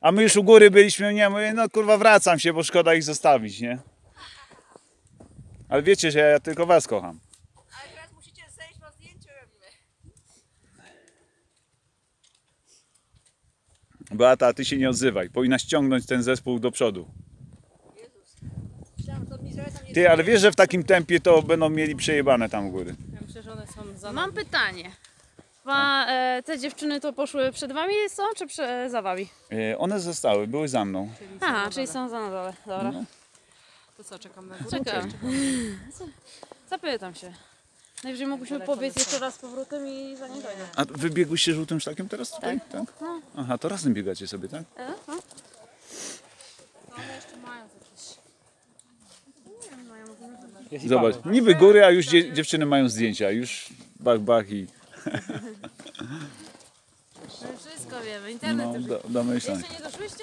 A my już u góry byliśmy, nie, mówię, no kurwa wracam się, bo szkoda ich zostawić, nie? Ale wiecie, że ja tylko was kocham. Ale teraz musicie zejść, bo zdjęcie robimy. Beata, ty się nie odzywaj. Powinnaś ściągnąć ten zespół do przodu. Jezus. Myślałam, to mi tam nie... Ty, ale wiesz, że w takim tempie to będą mieli przejebane tam u góry. Ja myślę, że one są za Mam pytanie. Te dziewczyny to poszły przed wami są, czy za wami? One zostały, były za mną. Aha, czyli są za na dole. Dobra. No. To co, czekam na górę? Czekam. Zapytam się. Najwyżej mógłbyśmy pobiec jeszcze raz z powrotem i za nie dojdę. A wy biegłyście żółtym szlakiem teraz tutaj? Tak. No. Aha, to razem biegacie sobie, tak? No. One jeszcze mają jakieś... Zobacz, niby góry, a już dziewczyny mają zdjęcia. Już bach i... My wszystko wiemy, internet No, już. domyślam. Jeszcze nie doszłyście?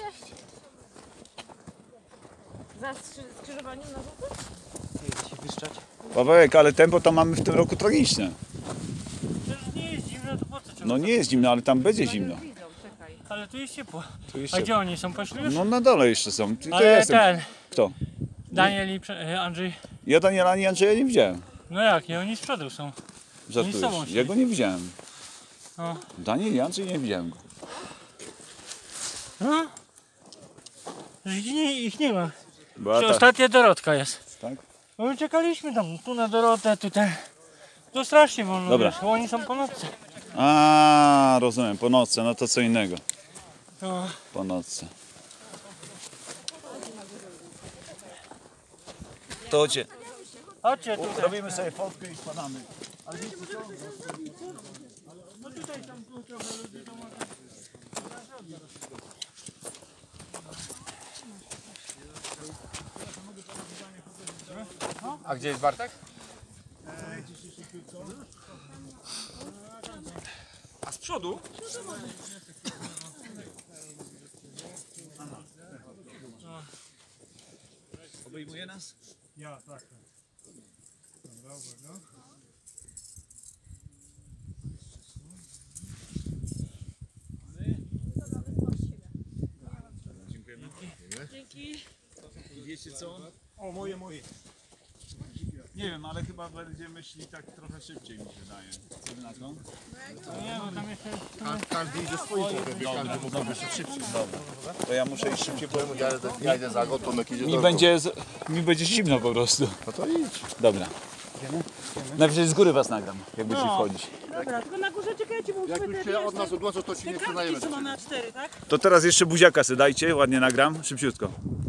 Za skrzyżowaniem na żółty? Pawełek, ale tempo tam mamy w tym roku tragiczne. Przecież nie jest zimno, to po co trzeba? No nie jest zimno, ale tam będzie zimno. Widzą, czekaj. Ale tu jest ciepło. Tu A jeszcze... gdzie oni są? Poszli już? No na dole jeszcze są. To ja Ale jestem. ten, Kto? Daniel i Andrzej. Ja Daniela ani Andrzeja nie widziałem. No jak, nie? Oni z przodu są. Żartujesz. sobą szli. Ja go nie widziałem. No. Daniel i Andrzej nie widziałem go. No. Ich nie ma. Beata, Ostatnia Dorotka jest. tak? No my czekaliśmy tam, tu na Dorotę, tutaj. To strasznie wolno, Dobra. wiesz, bo oni są po nocce. A, rozumiem, po nocce, no to co innego. No. Po nocce. To chodźcie. Chodźcie tutaj. Robimy sobie fotkę i spadamy. A gdzie jest Bartek? A z przodu? Obejmuje nas? Ja, tak. Dobra, uwaga. Dziękujemy. Dzięki. Wiecie co? O, moje. Nie wiem, ale chyba będziemy szli tak trochę szybciej, mi się wydaje. Co wy na to? No nie, bo tam jeszcze... Każdy idzie swoim drogą, każdy mógł jeszcze szybciej. To ja muszę iść szybciej, bo Ja idę za go, Tomek idzie mi będzie zimno po prostu. No to idź. Dobra. Najwyżej z góry was nagram, jak będziecie wchodzić. Dobra, tylko na górze czekajcie, bo Jak już się od nas odłączysz, to ci nie przynajemy. co mamy A4, tak? To teraz jeszcze buziaka sobie dajcie, ładnie nagram, szybciutko.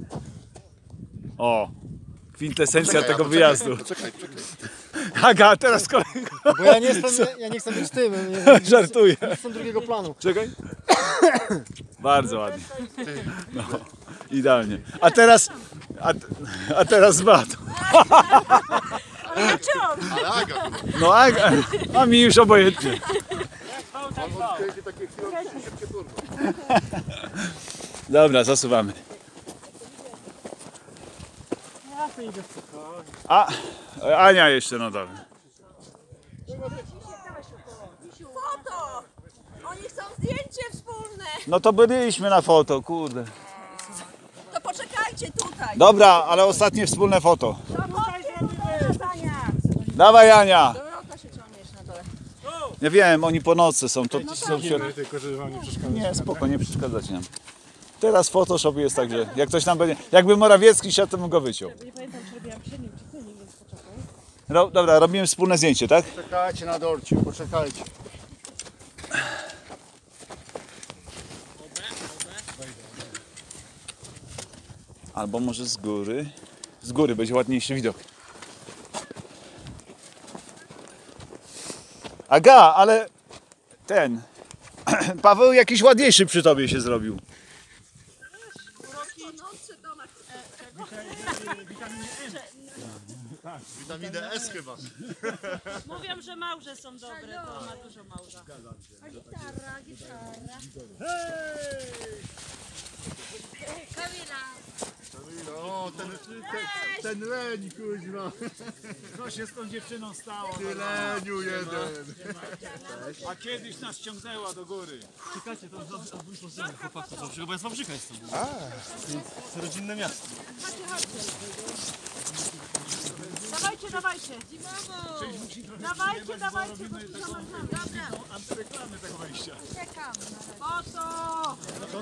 O, kwintesencja tego wyjazdu. Czekaj. Aga, teraz kolejnego. Bo ja nie chcę być tym. Żartuję. Nie chcę drugiego planu. Czekaj. Bardzo ładnie. No, idealnie. A teraz z Beatą. Ale czy on? Ale Aga, No a mi już obojętnie. on kręci takie chwile, szybciej turbo. Dobra, zasuwamy. A Ania jeszcze na dole. Foto! Oni chcą zdjęcie wspólne! No to byliśmy na foto, kurde. To poczekajcie tutaj! Dobra, ale ostatnie wspólne foto. To chodźcie tutaj, Ania! Dawaj Ania. Dorota się ciągnie jeszcze na dole. Ja wiem, oni po nocy są, to są Tylko, żeby wam nie przeszkadzać. Nie, spoko, nie przeszkadzacie nam. Teraz Photoshop jest tak, że jak ktoś nam będzie... Jakby Morawiecki siadł, to bym go wyciął. Nie pamiętam, czy robiłam przednim czy tylnym, więc poczekaj. No, dobra, robimy wspólne zdjęcie, tak? Czekajcie na Dorciu, poczekajcie. Albo może z góry. Z góry będzie ładniejszy widok. Aga, ale ten... Paweł jakiś ładniejszy przy tobie się zrobił. Witaminę S chyba. Mówią, że małże są dobre, to ma dużo małża. Gitara. No, ten ten leń, kuźwa. Co się z tą dziewczyną stało? Ty leniu jeden. A kiedyś nas ciągnęła do góry. Czekajcie, to chłopaka, to chyba jest Wawrzyka jest to. To rodzinne miasto. Dawajcie, dawajcie. Dawajcie, dawajcie. Antyreklamy tego wejścia. Oto!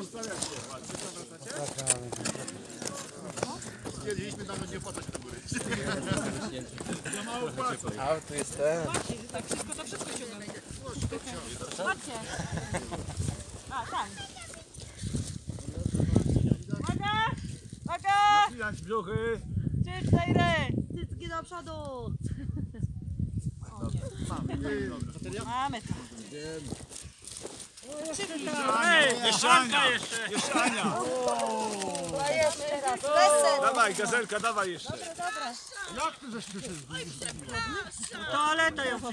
Stwierdziliśmy, nawet nie opłacać do góry. Za mało płacą. Chodźcie. A, tam. Uwaga! Uwaga! Napinać brzuchy. 3, 4. Cycki do przodu. Mamy to. Jeszcze Ania. Jeszcze Ania. Dawaj, gazelka, dawaj jeszcze. Toaleta ją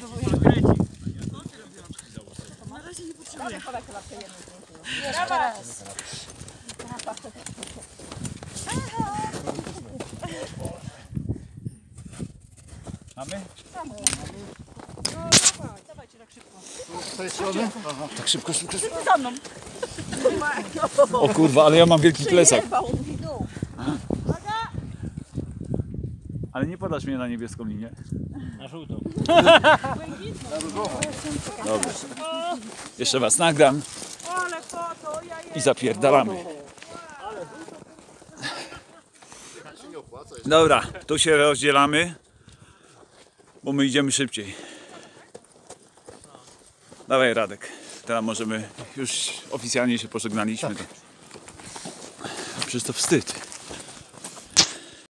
Mamy? Z tej strony? Tak szybko. O kurwa, ale ja mam wielki plecak. Ale nie podasz mnie na niebieską linię. Na żółtą. Dobra. Jeszcze was nagram Ale foto, ja i zapierdalamy. Dobra, tu się rozdzielamy, bo my idziemy szybciej. Dawaj Radek, teraz możemy, już oficjalnie się pożegnaliśmy. Przecież to wstyd.